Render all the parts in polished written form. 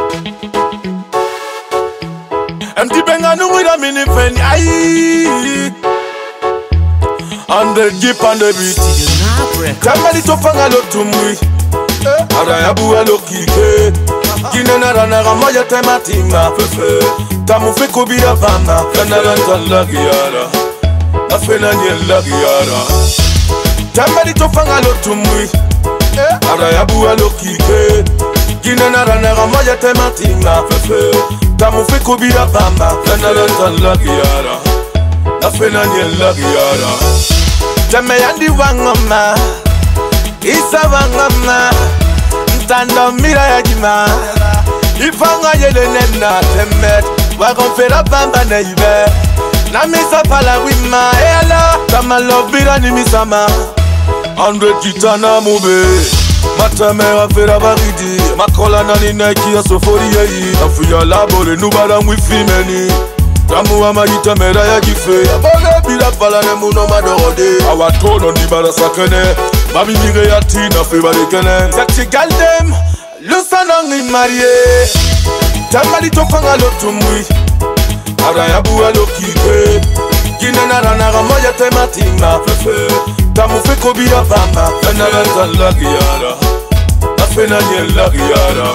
Empty benga nunguida mini fen ayi. On the jeep on the beat. Tamali tofanga lo tumwi. Arayabu alo kike. Kinena rana ramoya tematinga fefe. Tamufe kubira vama. Kanala ntala giyara. Afena nyela giyara. Tamali tofanga lo tumwi. Arayabu alo kike. Kinena rana ramoya tematinga fefe. Tamufe kubira vama. Kanala ntala giyara. Afena nyela giyara. Jame yandi wangama. Isa wangama. Ntanda mira ya jima. Ifanga yele nena temet. Wakonfera bamba na ibe. Na misa pala wima. Ela kama lovira ni misama. 100 kitana mube. Matame wafera baridi. Makola nani neki ya sofori yeyi. Afuya labore nubara mwifimeni. Kamu wa magita mera ya gife. Abole bila pala ne muno madorode. Awatono di bara sakene. Mami mire ya tina feba de kene. Sexy gal dem Lusana ngi marie. Tamali tofanga lo tumwi. Arayabu alo kike. Kinena rana ramoya tematinga fefe. Tamufe kobira vama. Kanala ntala giyara. Afena nyela giyara.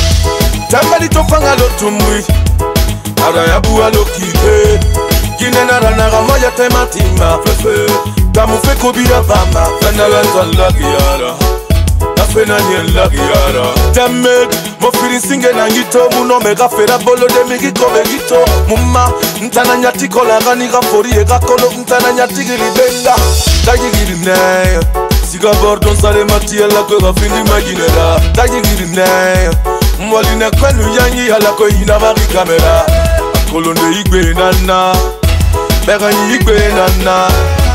Tamali tofanga lo tumwi. Arayabu alo kike. Kinena rana ramoya tematinga fefe. Tamufe kobira vama. Kanala ntala giyara. Afena nyela giyara. Damed mo firi singe na ngito. Muno mega fera bolo de migiko begito. Mumma ntana nyati kola gani gafori ega kolo. Ntana nyati giri benga Dagi giri ne Siga bordon sare mati ala ko gafindi maginera. Dagi giri ne Mwali ne kwenu yanyi ala ko inabari kamera. Kolonde igbe nana Bega igbe nana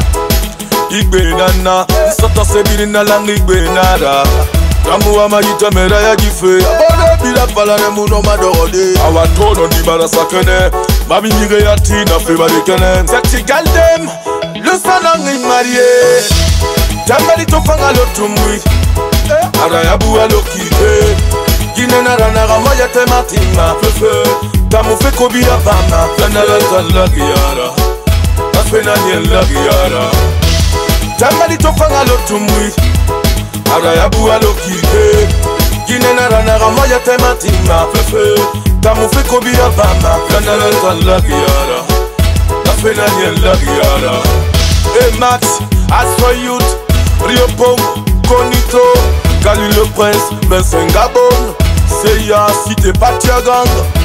Igbe nana Nsata sebiri na lang igbe nada. Kamu wa magita mera ya gife. Abole bila pala ne muno madorode. Awatono di bara sakene. Mami mire ya tina feba de kene. Sexy gal dem Lusana ngi marie. Tamali tofanga lo tumwi. Arayabu alo kike. Kinena rana ramoya tematinga fefe. Tamufe kobira vama. Kanala ntala giyara. Afena nyela giyara. Tamali tofanga lo tumwi. Arayabu alo kike. Kinena rana ramoya tematinga fefe. Tamufe kobira vama. Kanala ntala giyara. Afena nyela giyara. Hey Max, as for youth. Rio Pong, Konito. Kali le Prince, Bensen Gabon. C'est ya si t'es pas tia gang.